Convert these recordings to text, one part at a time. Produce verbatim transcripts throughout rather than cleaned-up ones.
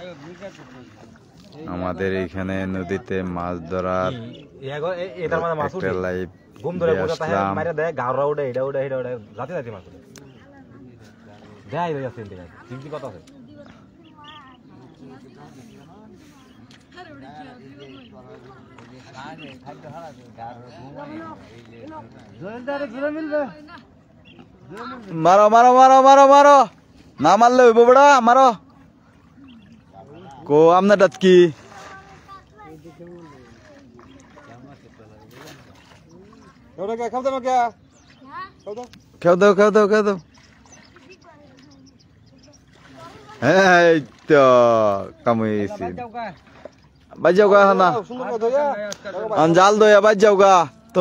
আমাদের এখানে নদীতে মাছ ধরার একটা লাইভ আসলাম। মারো মারো মারো মারো মারো, না মারলে হইব বড়, মারো। কো আপনার ডাত কি খেও দাও খেও দাও খেও দাও। এই তো কামাইছি, বাজ যাও গা না, জাল দয়া বাজ যাও গা। তো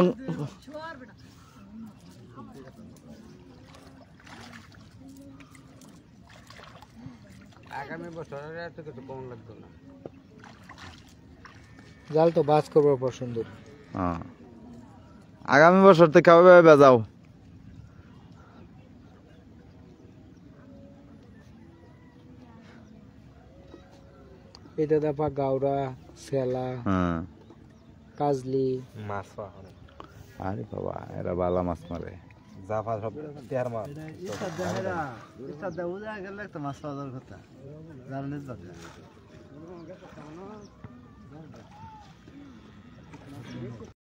আগামী বছরের এত কিছু কম লাগবে না, জাল তো বাজ করবার পর সুন্দর। হ্যাঁ, আগামী বছর থেকে বেজাও। এটা দাপা গাওরা, সেলা, হ্যাঁ কাজলি মাছ। আরে বাবা, এরা বালা মাছ মারে। জাফা সব তেহার মাছ। মাছ পাওয়া যাওয়ার কথা।